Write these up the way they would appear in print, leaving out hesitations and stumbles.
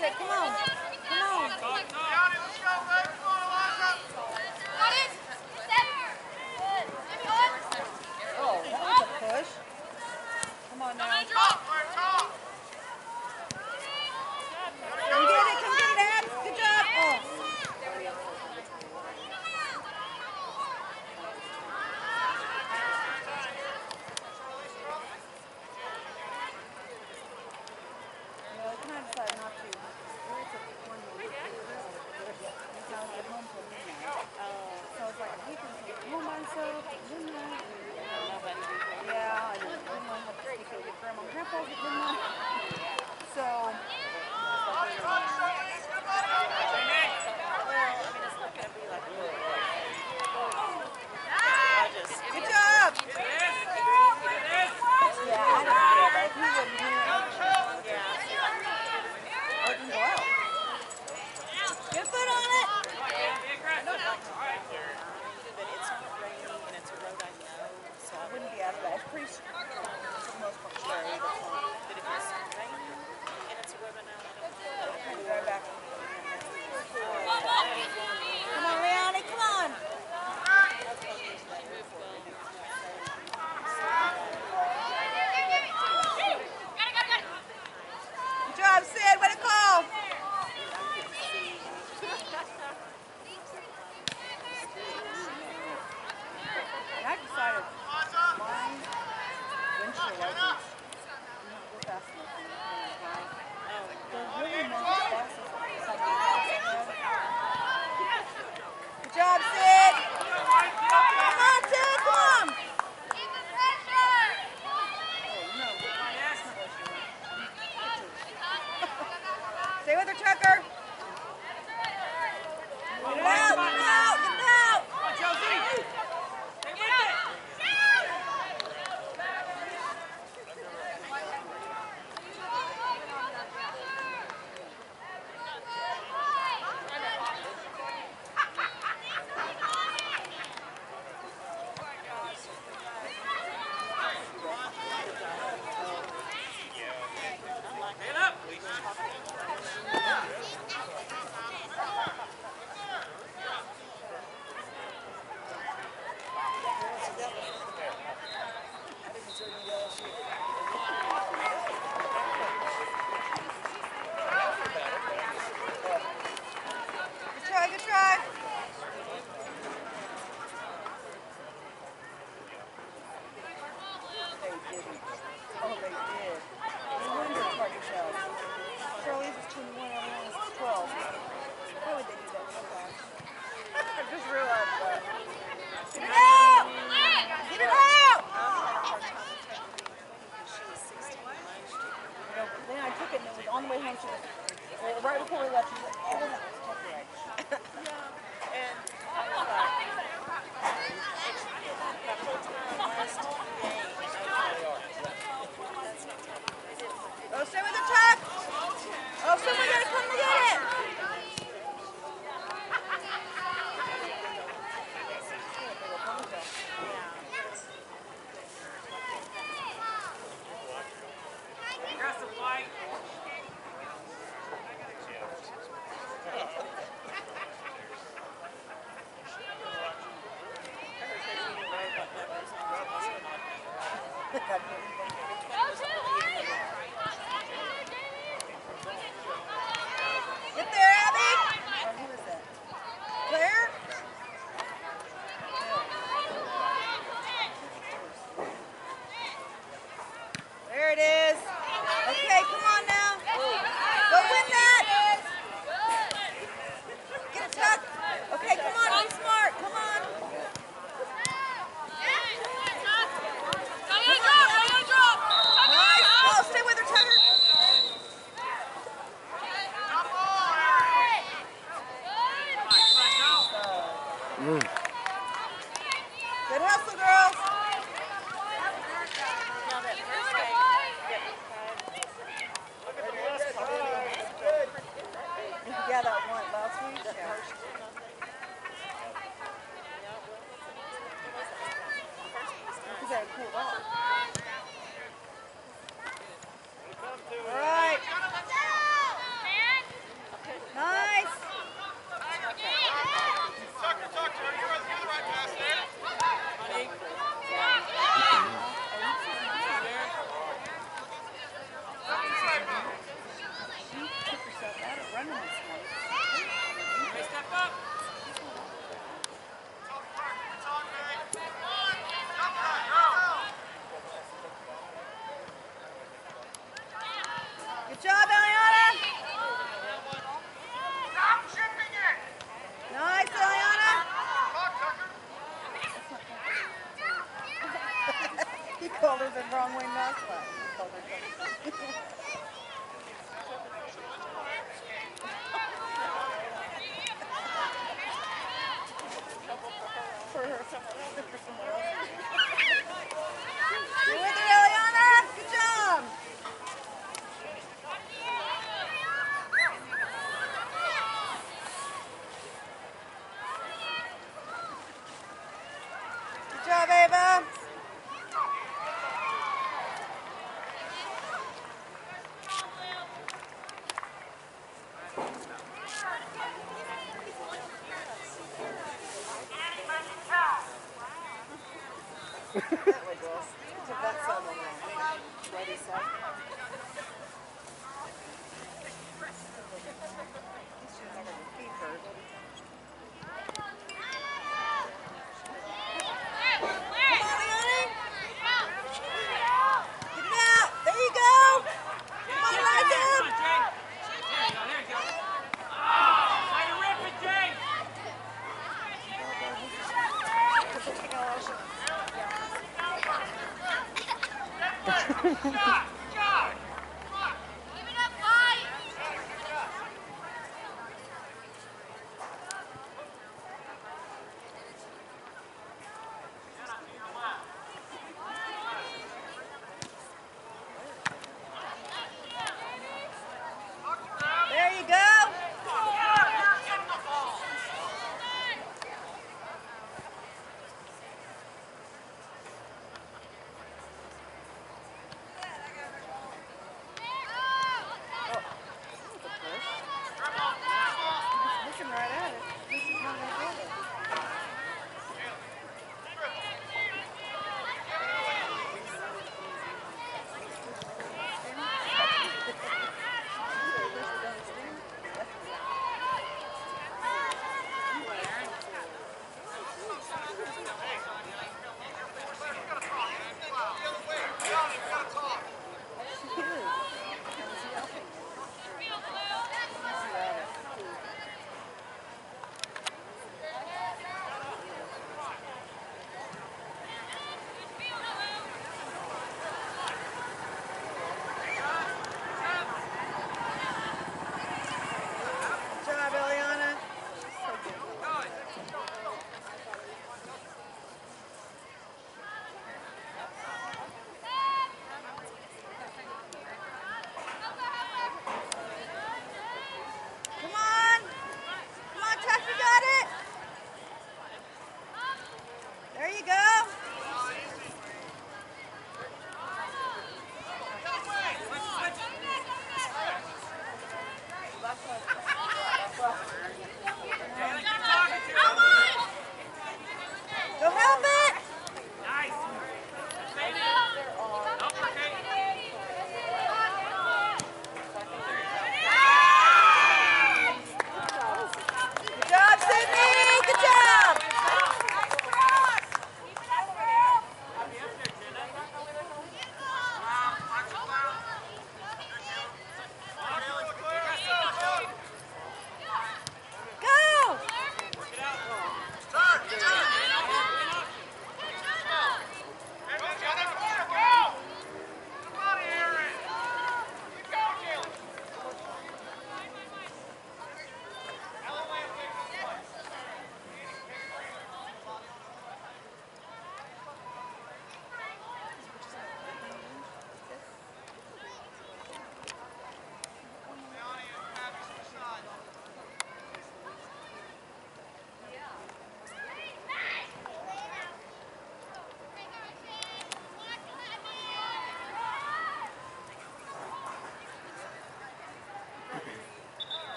with it. Come on. Come on. Oh, that was a push. Come on now. Come get it. Come get it, Abs. Good job. Oh. called her the wrong way mascot. Called her for her somewhere else. For somewhere else. You with her, Eliana? Good job. Good job, Ava. That way, girls. Took that side over there. Ready, set. She's not going to keep her. There you go.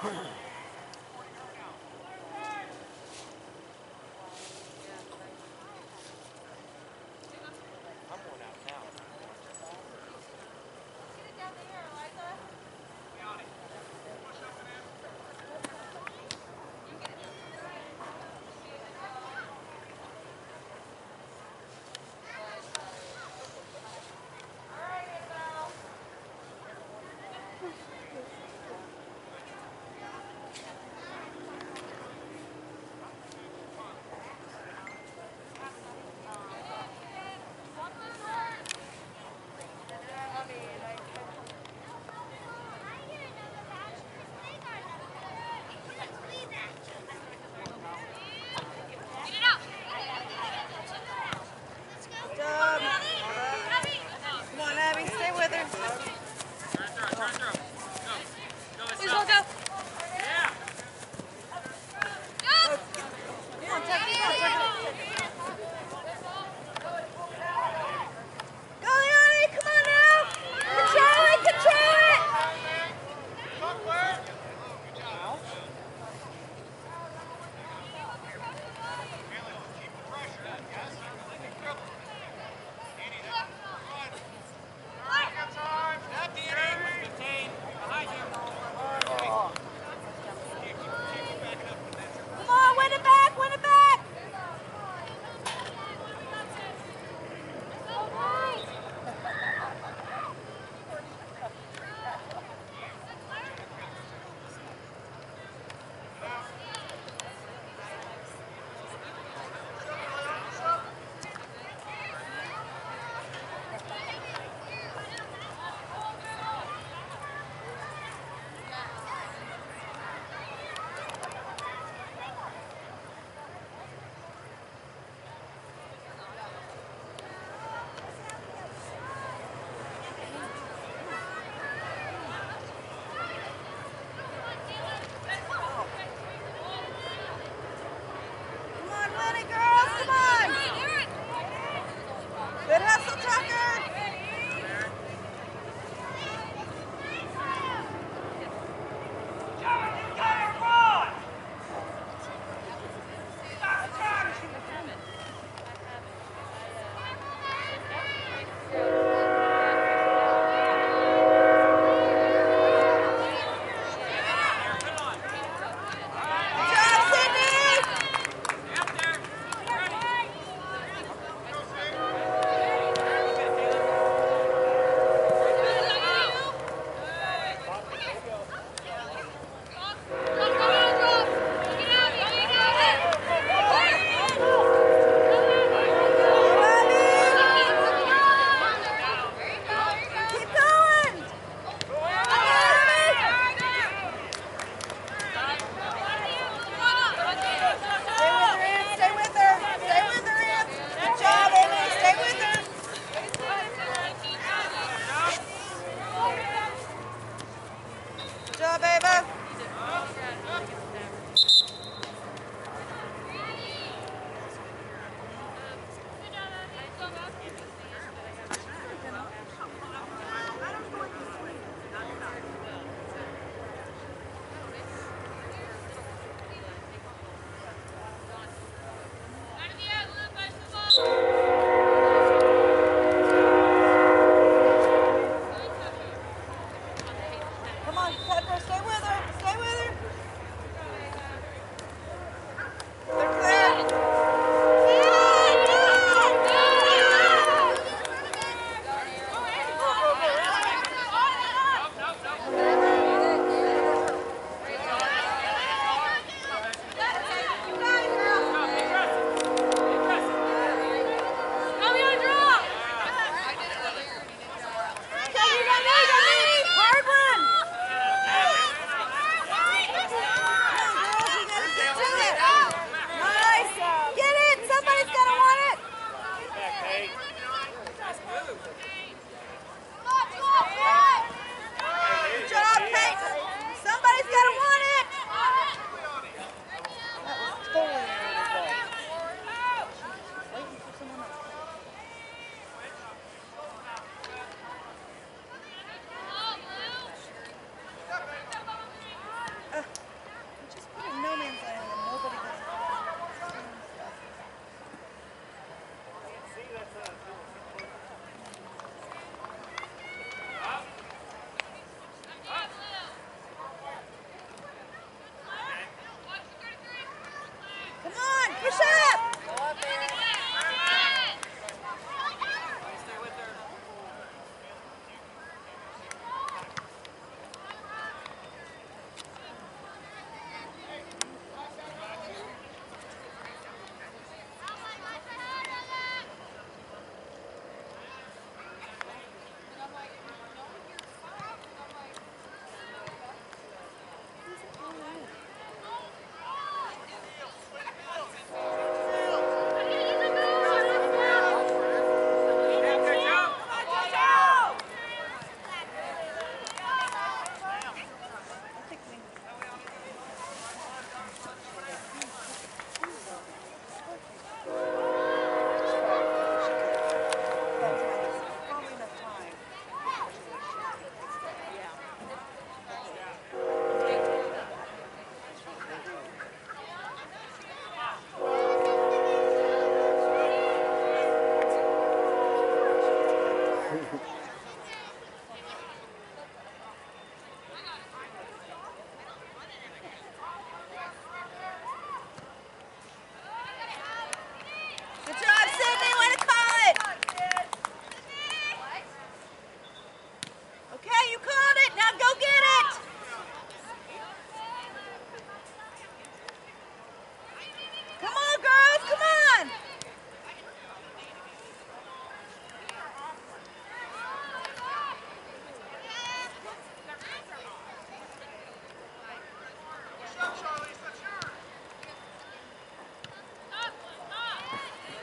Come on, Pepper, stay with her.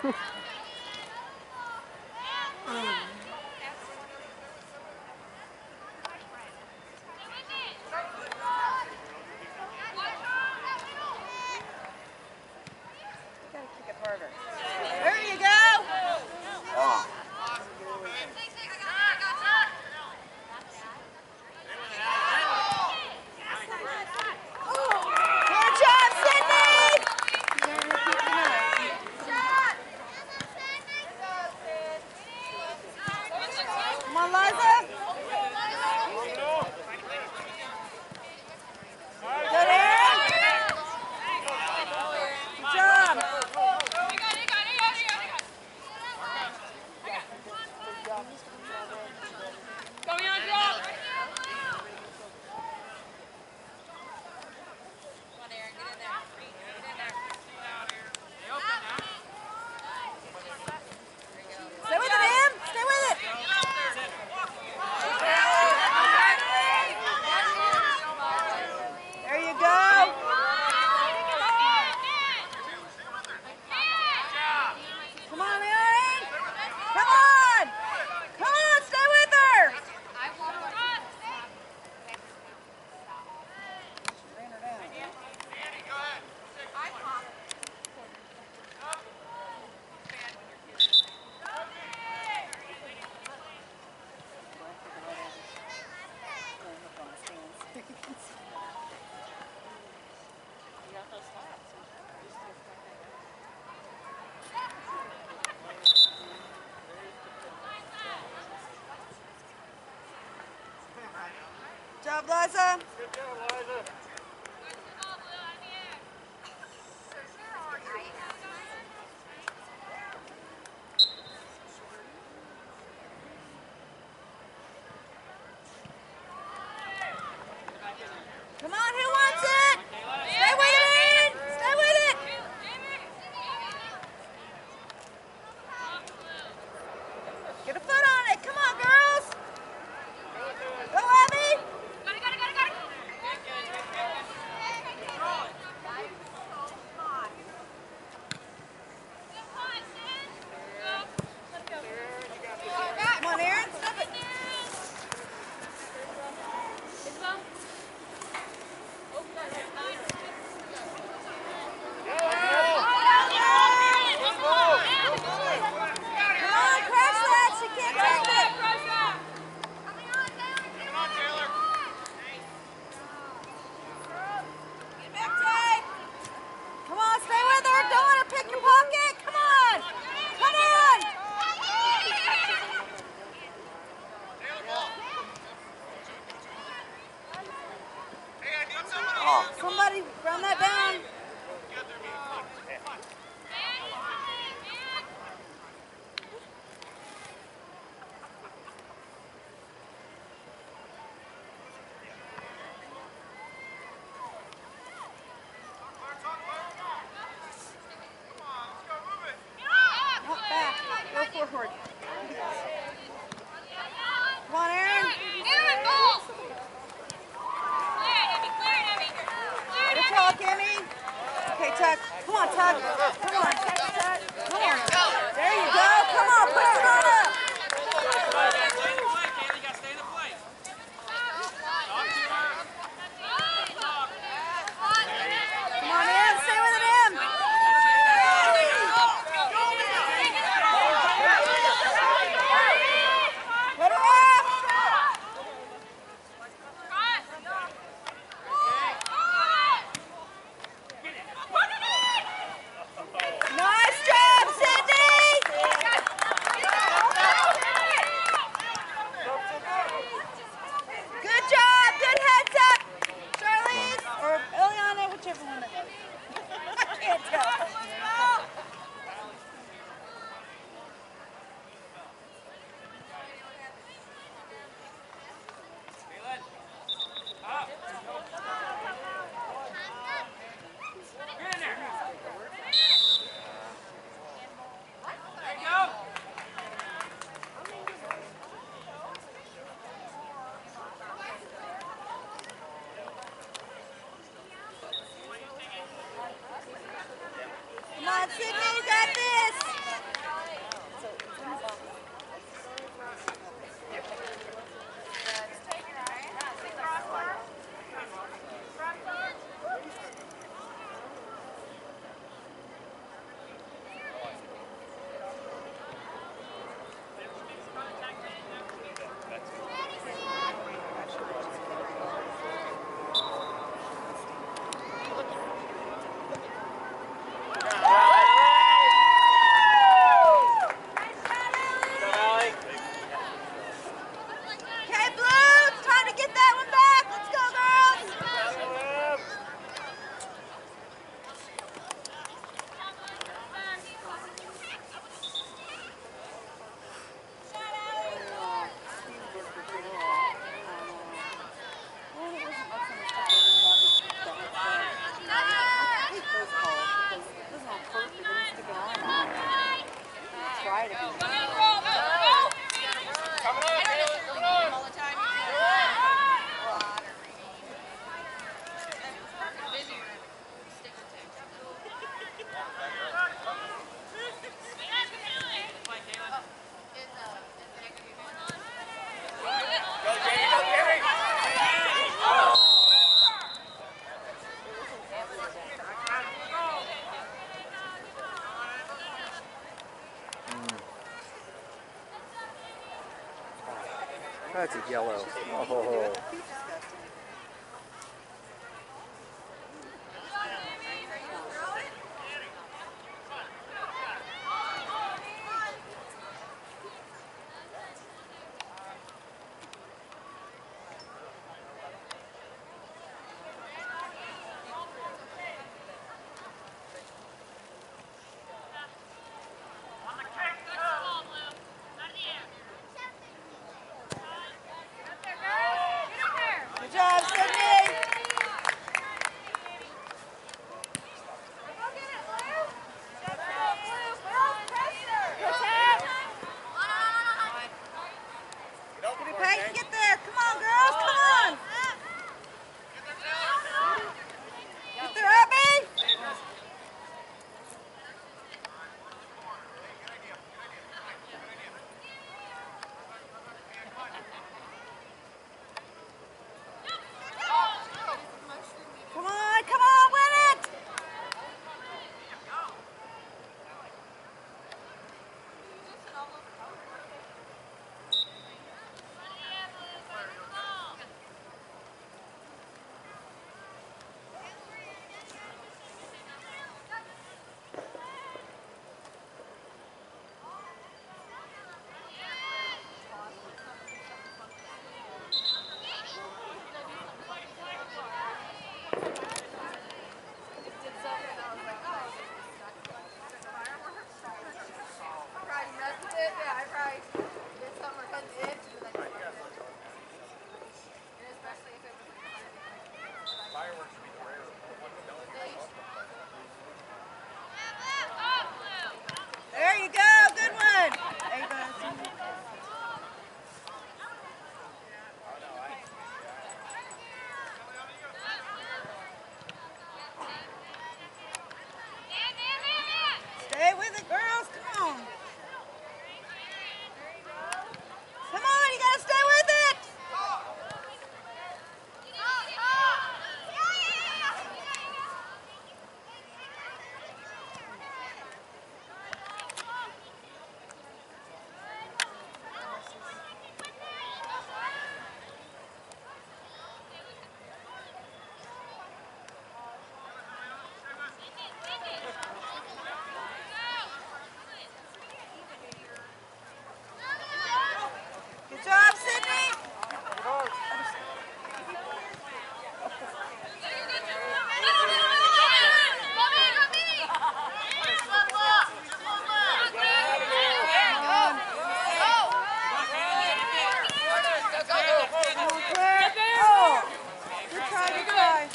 Gotta kick it harder. There you go! Good job, Sydney! Come on, Liza. Good, Aaron. Good job. Stay with it, Em. Stay with it. There you go. Come on, Aaron. Come on. Come on, stay with her. Ran her down. Good job, Liza. Good job, Liza. Come on, who wants it? Stay with it, Aaron. Stay with it. Get a foot on it. Come on, girls. Go, Abby. Come on, Aaron. Stop it. Come on, crush that. She can't take it. Get back, Tay. Come on, stay with her. Don't let her pick your pocket. Come on. Come on. Somebody run that down. Not back. Go forward. Come on, Aaron. Good talk, Emmy. Okay, Tuck. Come on, Tuck. Come on. Tuck. Come on. There you go. Come on, push it on up. Come on, Em. Stay with it, Em. Put her up. Nice job, Sydney! Good job, good heads up, Charlize, or Ileana, whichever one it is. I can't tell. Come on, Sydney, you got this. That's a yellow. Oh. Good job, Sydney. Give me Peyton, get there. Come on, girls, come on. Get there, Abby. Come on, win it. There you go, good one. Ava. Stay with it, girls, come on. Come on, you gotta stay with it. Good job, Sydney. Good try, good try.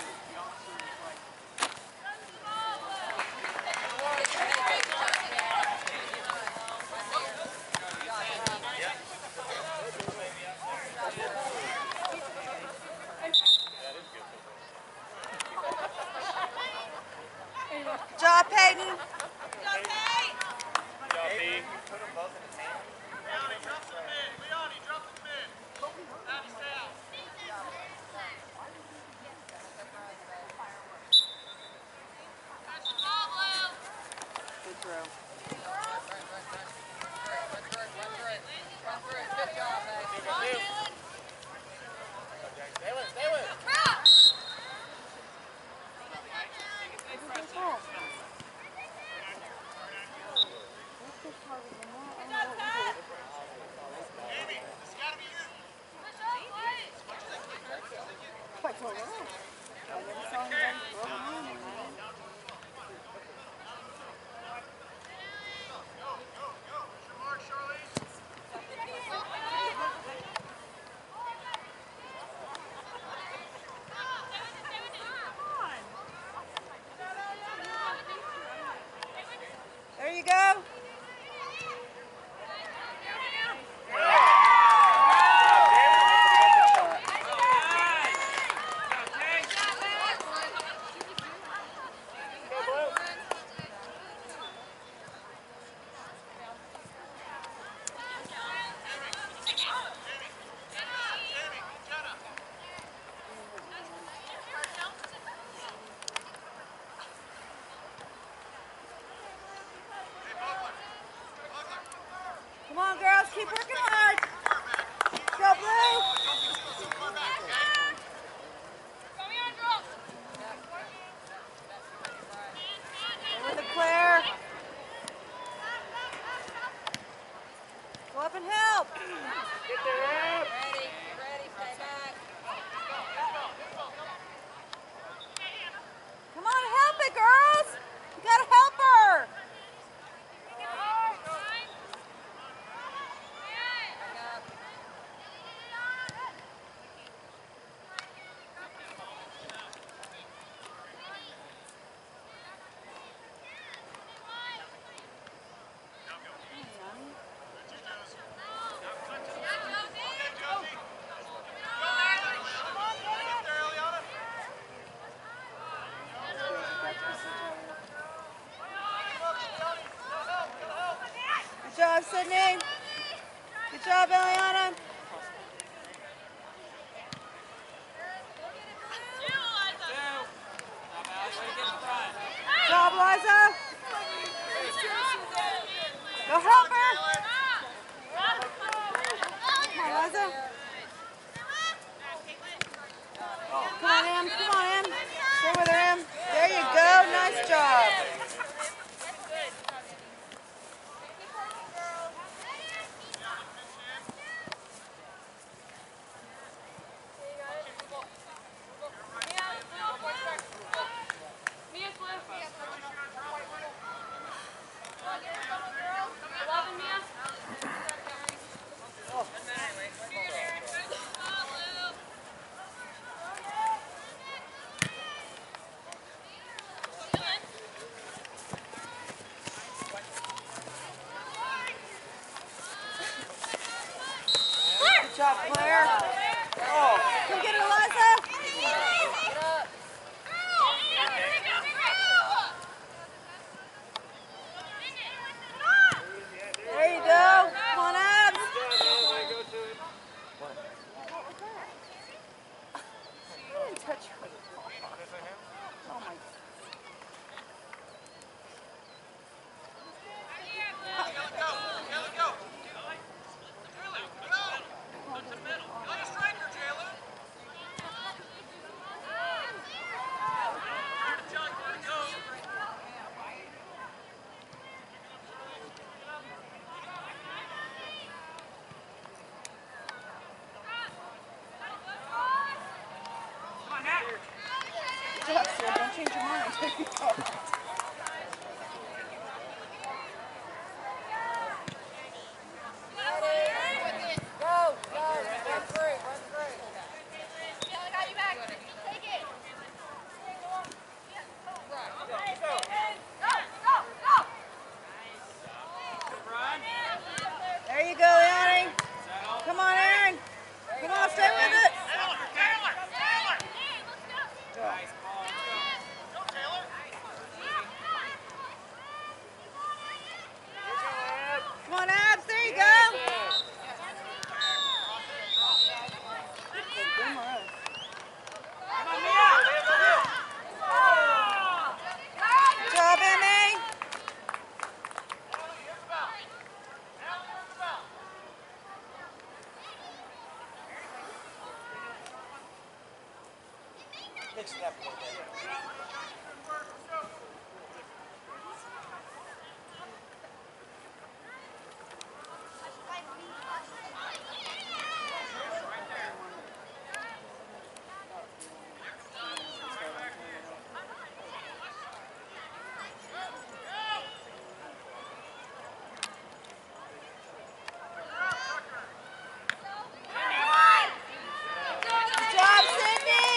Good job, Peyton. Good throw. There you go. Come on, girls, keep working hard. Go, Blue. job, Sydney. Good job, Eliana. Good job, Liza. Go help her. Come on, Liza. Come on, Em. Come on, Em. Stay with her, Em. There you go. Nice job. Good job, Claire. Oh, come get her, Liza. There you go. Come on, Abs. You didn't touch her. Oh, my God. Good job, Sid. Don't change your mind. There you go. There you go, Aaron. Come on, Aaron. Come on, stay with it. Come on, Abs. There you go. Good job, Emmy. Mix it up a little bit. Good job, Sydney.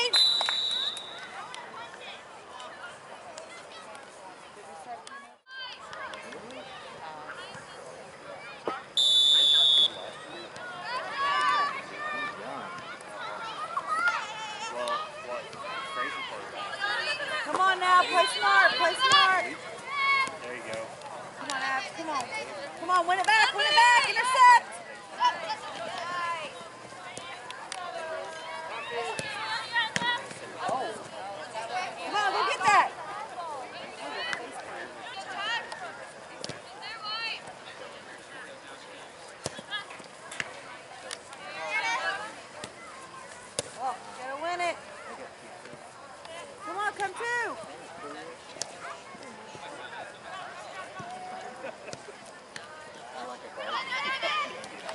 Come on now, play smart, play smart. There you go. Come on, Abs, come on. Come on, win it back, intercept. Come on, go get that. Oh, gotta win it. Come on, come two. I like a ball.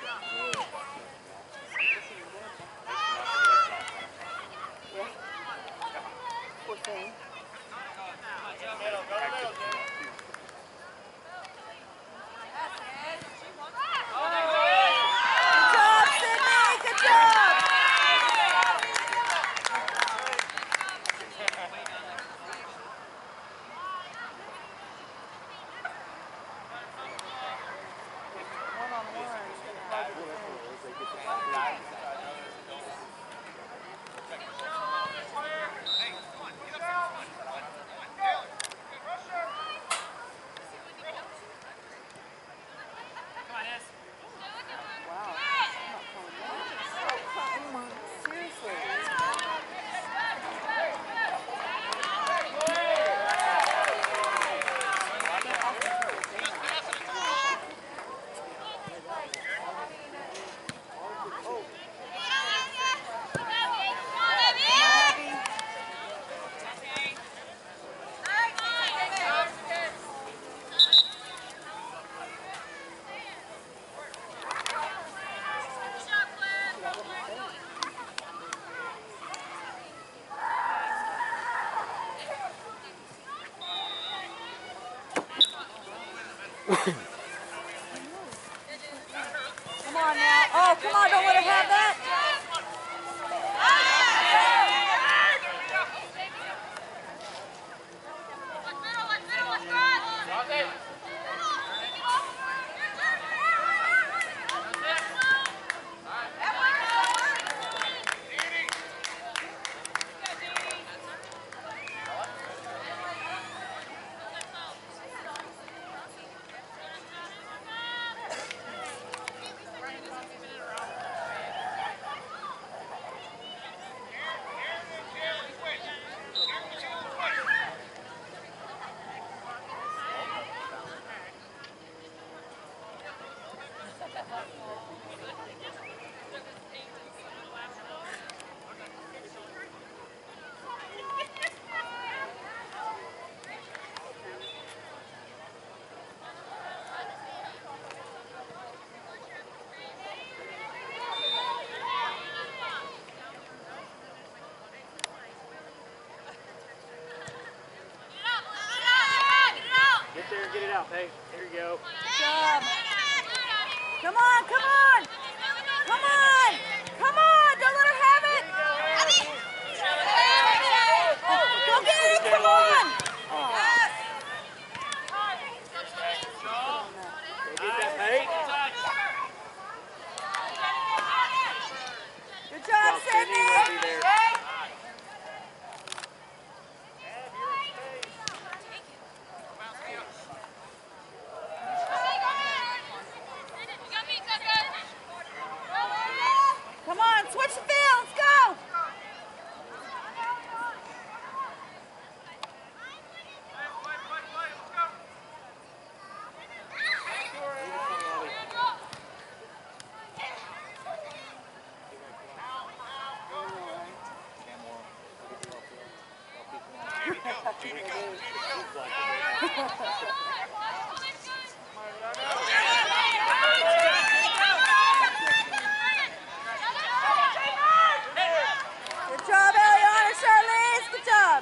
Yeah. Poor thing. Good job, Sydney. Good job. Come on now. Oh, come on. Don't let her have that. Get there and get it out, Paige. There you go. Good job. Come on, come on. Come on. Come on. Don't let her have it. Go get it. Come on. Go get that, Paige. Good job, Sydney. We'll be Sydney. there. Come on, switch the field. Let's go. Good job, Eliana, Charlize. Good job.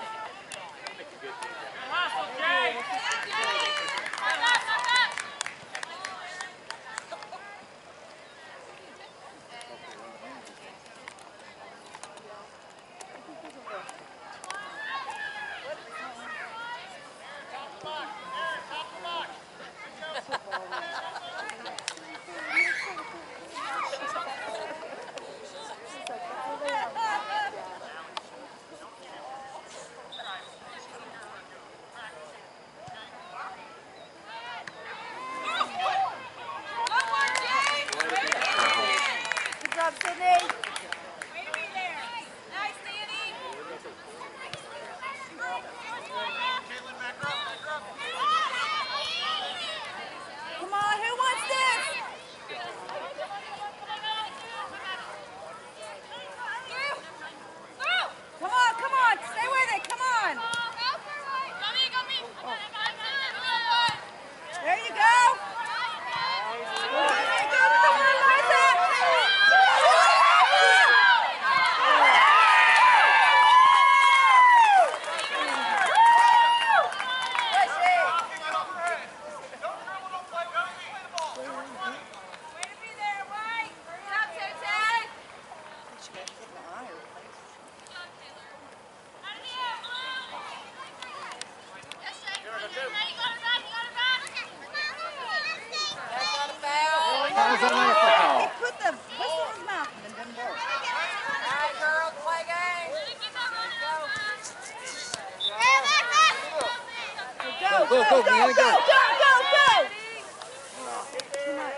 go, go, Leanna, go, go. go, go, go! Oh, too much.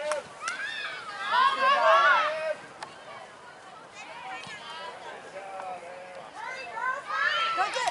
Don't get...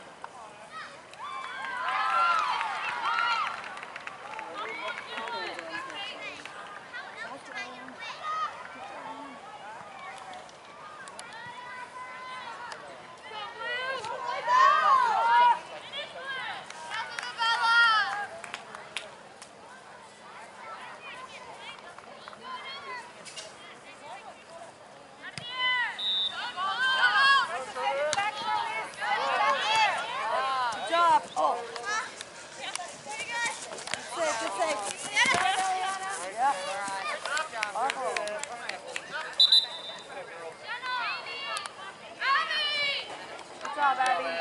Good job. Oh. Good save. Yep. Good job, Abby.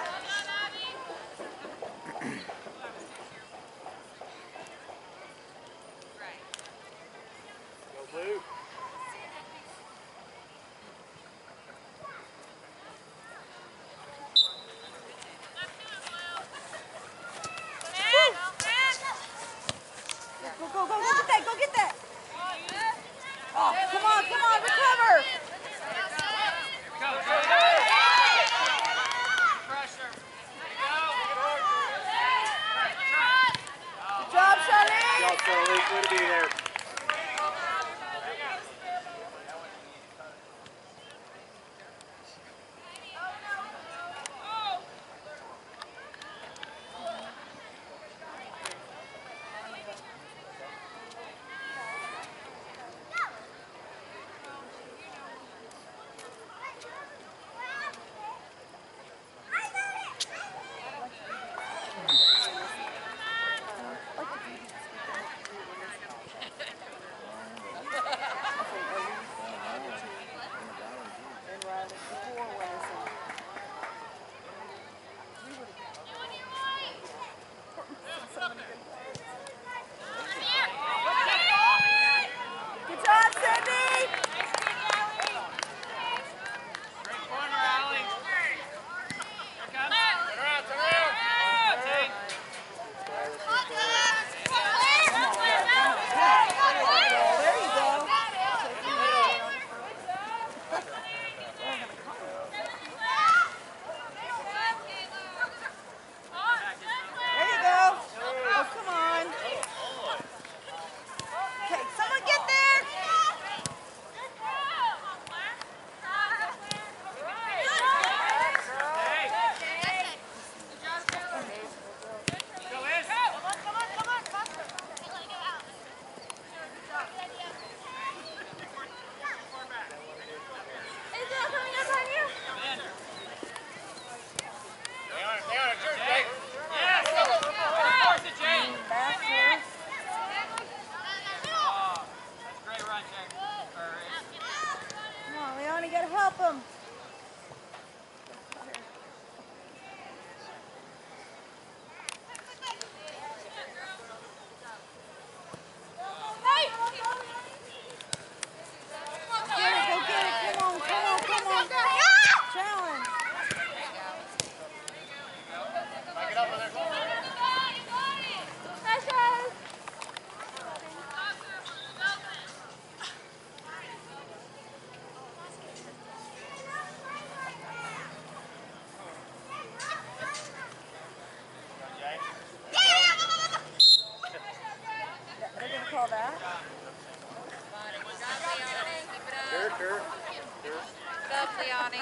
Go blue. Go, go, go, go get that, go get that. Oh, come on, recover. Good job, Charlene. Good job, Charlie. Way to be there. Good job, Cindy. Great corner, Allie. Here comes. Turn around. Take. There you go. There you go. Oh, come on. Okay, someone get there. Go, Liz. Stay on it, George, Jake. Yes. Force it, Jake. Back here. Oh, that's a great run, Jake. Come on, Leone, you gotta help him. Go get it. Come on. Challenge. Back it up with it. They're gonna call that. Sure. Go, Leone.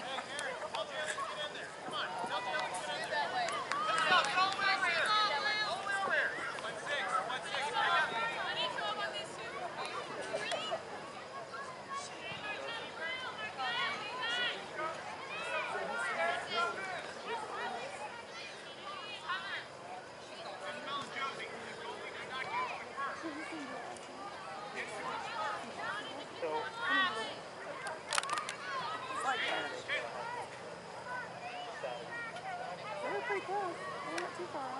They were pretty close. They weren't too far.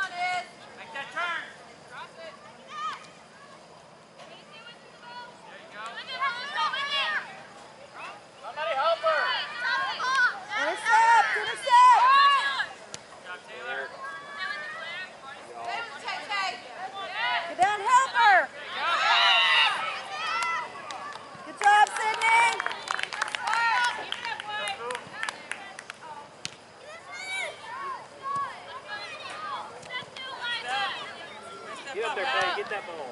Make that turn. There you go. Somebody help her. Intercept! Intercept! Good job, Taylor. Get down, help her! Good job, Sydney! Get up there, Clay. Get that ball.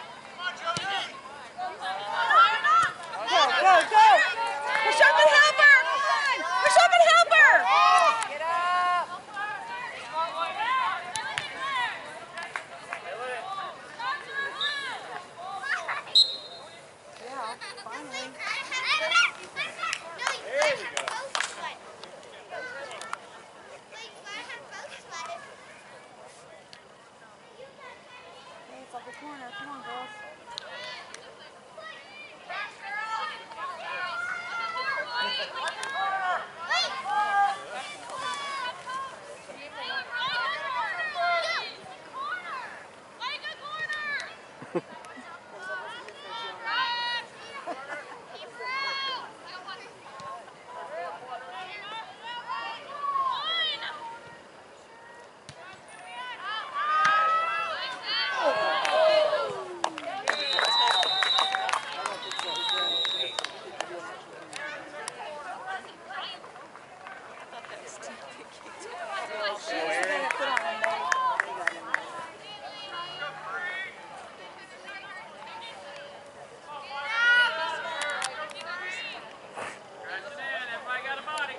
Go, go, go! Push up and help her! Push up and help her! Get up! Yeah, finally. There we go. Hey, it's off the corner. Come on, girls. Scratching in. Everybody got a body.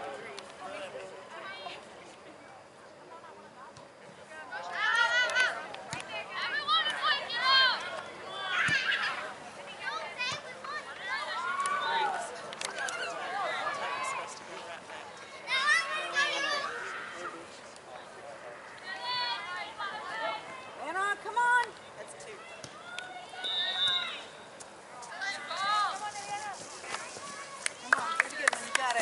Anna, come on! Come on, do it again when you got it.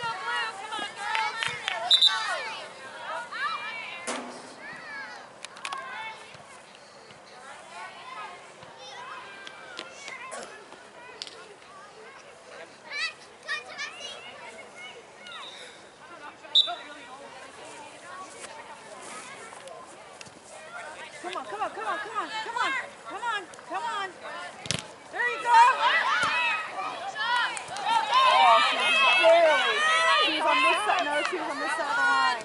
Come on, come on, come on, come on, come on, come on, come on. There you go. Oh, she was barely. She was on this side. No, she was on this side of the line.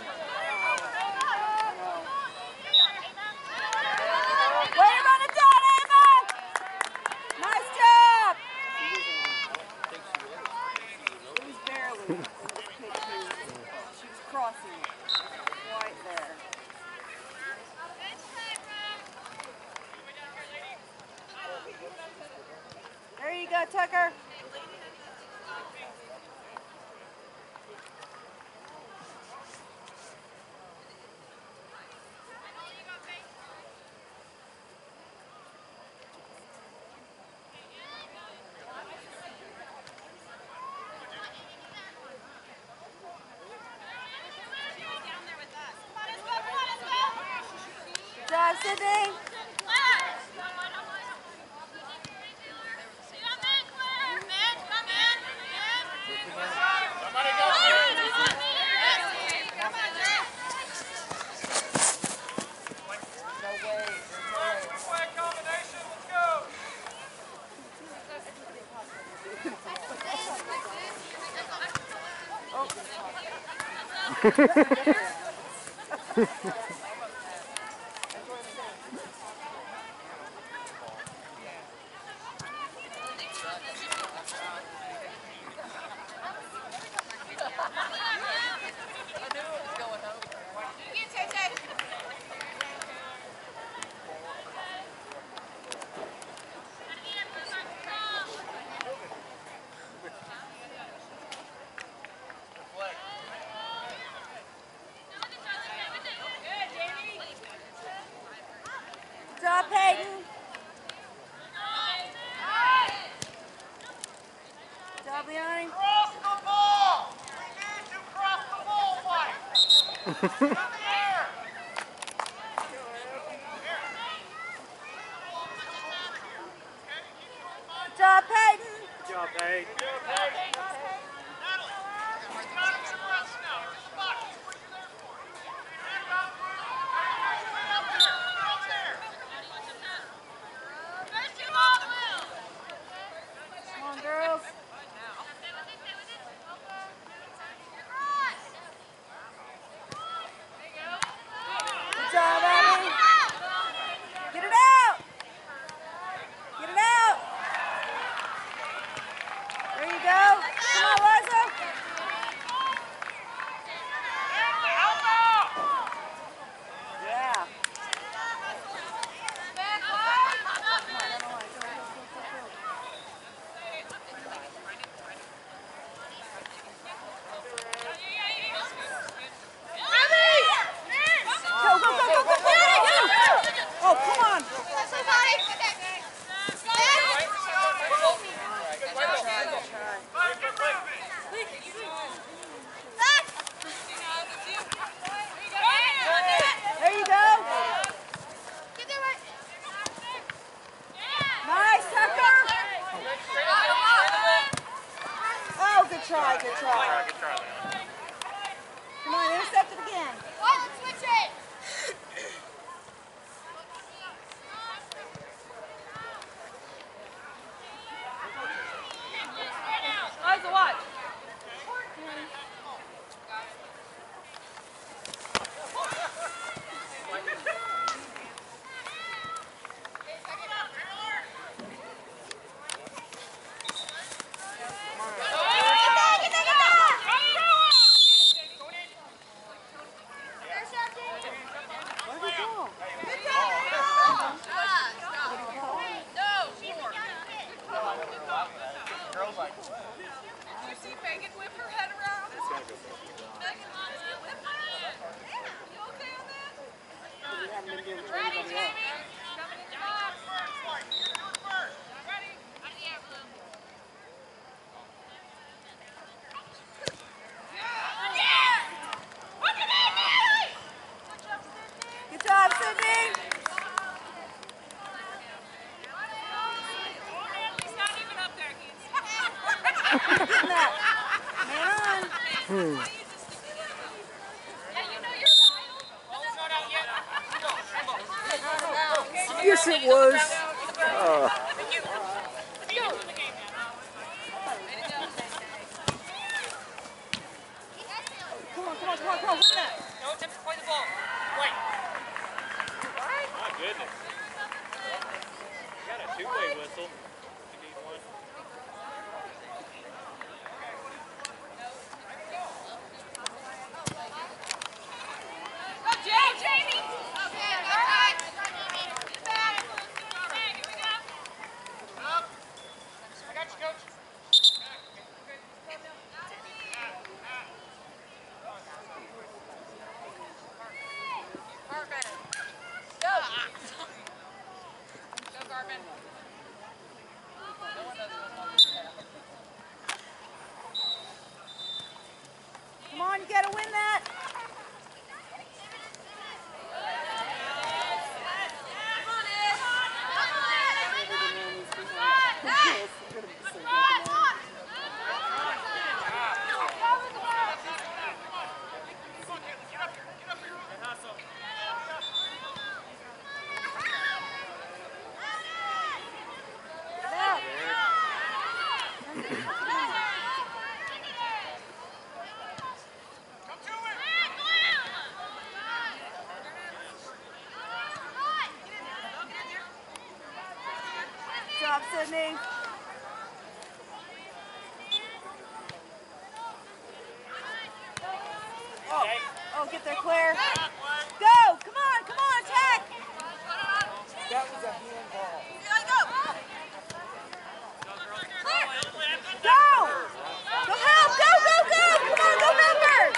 Way to run it down, Ava! Nice job. It was barely. She was crossing it. Right there. There you go, Tucker. Good job, Sydney. Somebody go. Quick combination. Let's go. Good job, Peyton. Good job, Leonie. Cross the ball. We need to cross the ball, Mike. Come here. Right. Come on, girls. Good job, Abby. Get it out. Get it out. There you go. Come on, Liza. Yeah. Go, go, go, go, go, go, go. Oh, come on. There you go. Nice, Tucker. Oh, good try, good try. Good try, Leon. Come on, intercept it again. Liza, watch. Where'd he go? Girls like, Did you see Megan whip her head around? Megan loves to whip her head. You okay on that? Ready, Jamie? Coming in the box. Ready? Yeah, Blue. Yeah! Look at that, Natalie! Good job, Sydney. He's not even up there. He's Getting that. Man on. Yeah, you know your style. Ball's not out yet. Yes, it was. Come on, come on, come on, come on. Win that. No attempts to play the ball. Wait. My goodness. You got a two-way whistle. You need one. Go, Jamie! Okay, all right. Get back. Here we go. I got you, coach. Garvin. Go. Go, Garvin. Come on, you gotta win that. Good job, Sydney. Oh, get there, Claire. Go! Come on, attack! That was a handball. Go! Go help! Go! Come on, go members!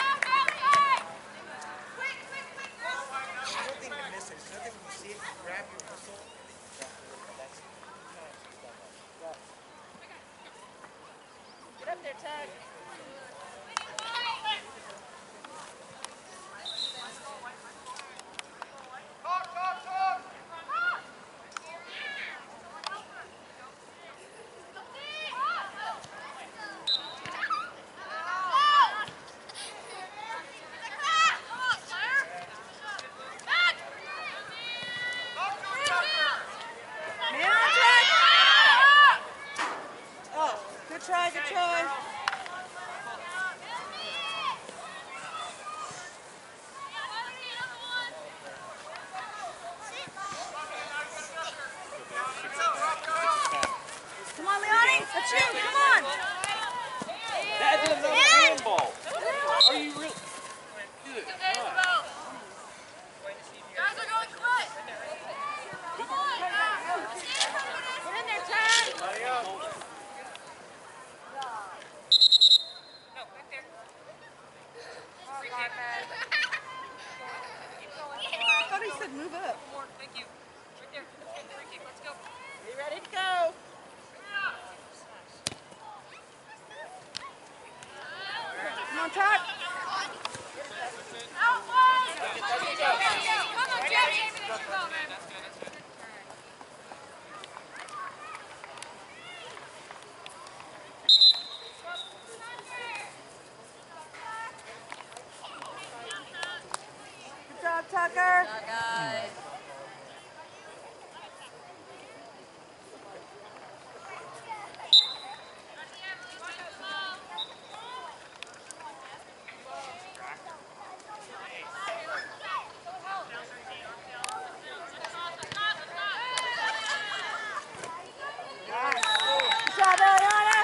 Nothing to miss it. Nothing when you see it, you grab your whistle. Get up there, Tug. Thank you. Right there. Free kick. Let's go. Be ready to go. Come on, Todd. Out wide. Come on, Jamie. There you go, man. Good job, Tucker. Good job, Eliana.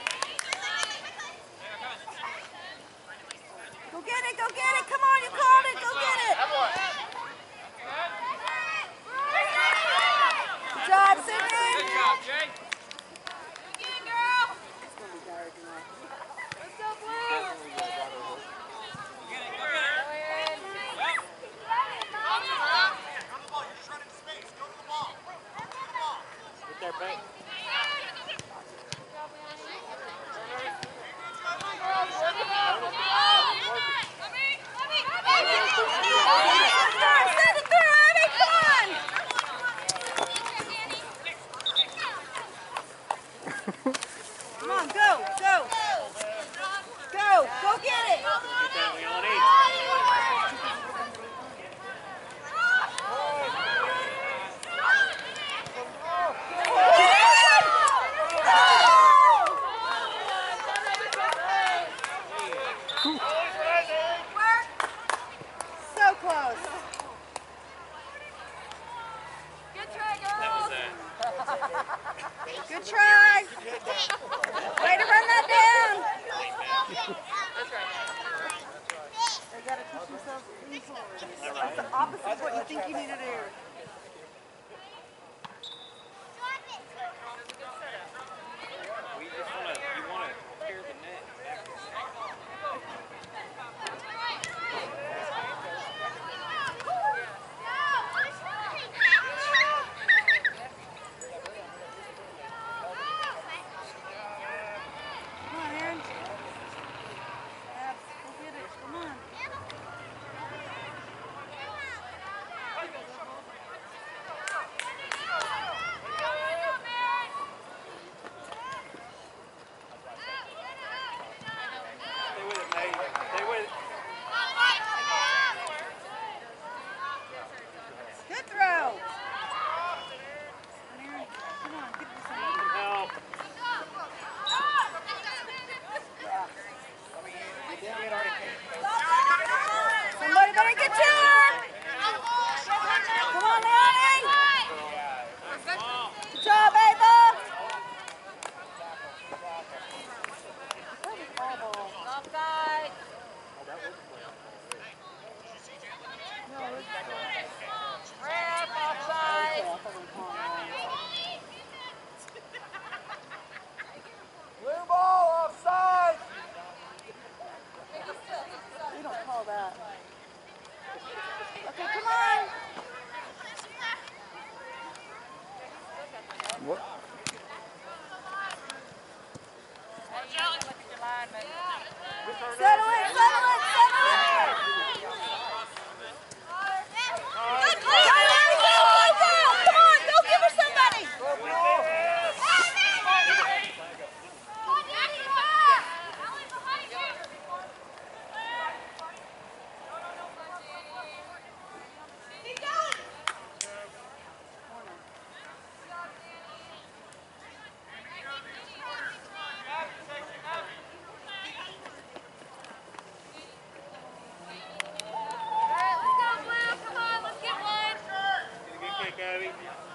Go get it, go get it. Come on, you called it. Go get it. Good job, Sydney. Good job, Jay. Again, girl. It's going to be Derek and I. Let's go, Blue. Get it. Go get it. Yep. Get there, Bank. Send it through, Abby. Come on. Come on, go, go. Go, go get it. Get that, Leonie. So close. Good try, That was girls. that. Good try. Way to run that down. They got to push themselves in forward. That's the opposite of what you think you need to do. We just want to, you want to tear the net back. Come on, Aaron. Abs, go get it. Come on. Stay with it, Nate. Stay with it. Good throw. Aaron, come on, get this one. Help. Somebody better get to her. Come on, Leonie. Good job, Ava. Offside. Ref, offside. Blue ball offside. We don't call that. Okay, come on. Settle it, settle it, settle it. Come on, go give her somebody. Get a good kick, Abby.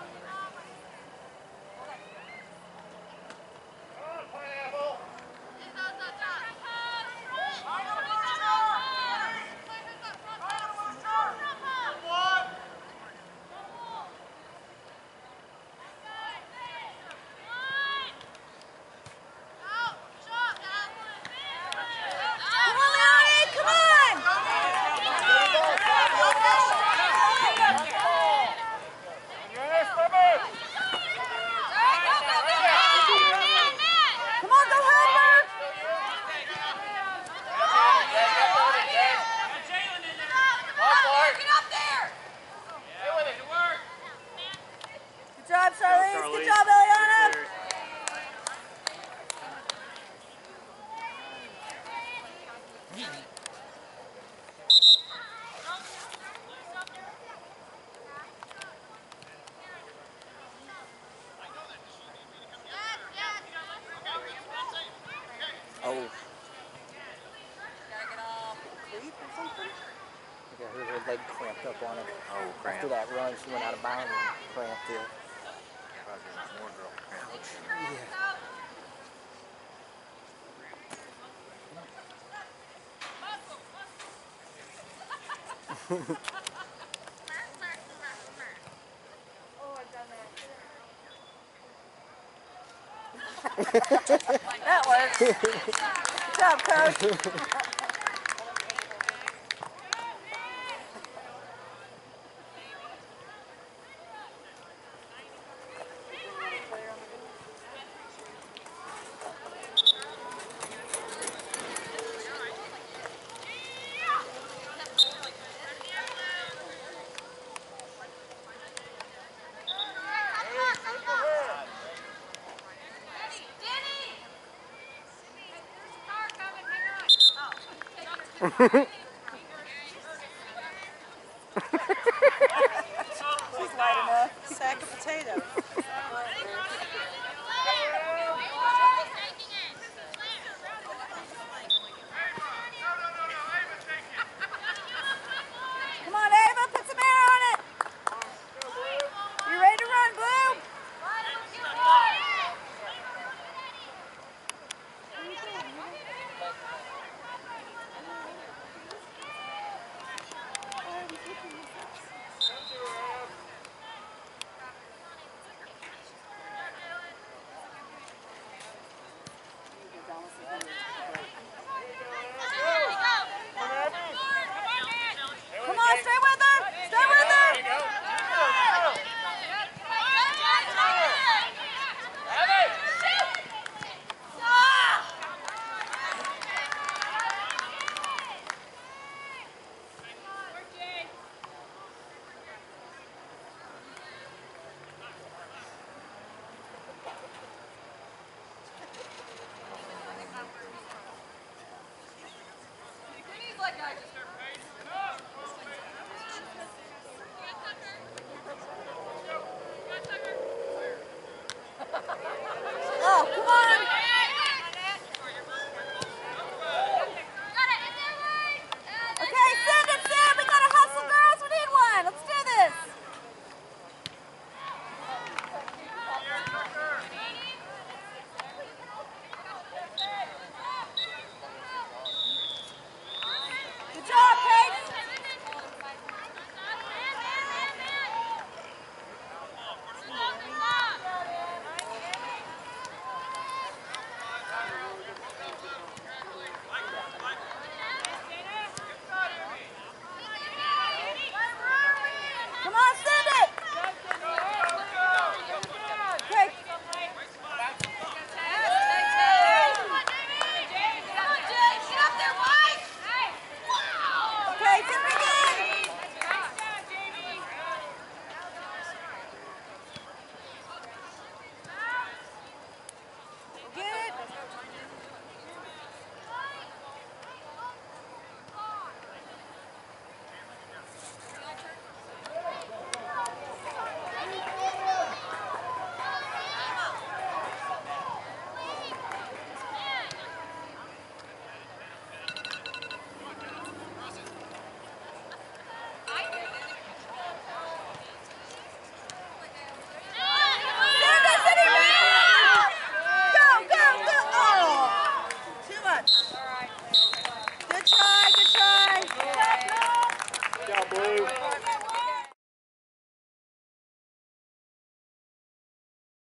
Come on, Leonie, come on. job, Charlize. Good job, Eliana. Oh. Gotta get all cleat or something? Yeah, her leg cramped up on her. Oh, crap. After that run, she went out of bounds and cramped it. More girl. Ouch. Yeah. That works. Good job, Coach. Car coming, hang on. Oh.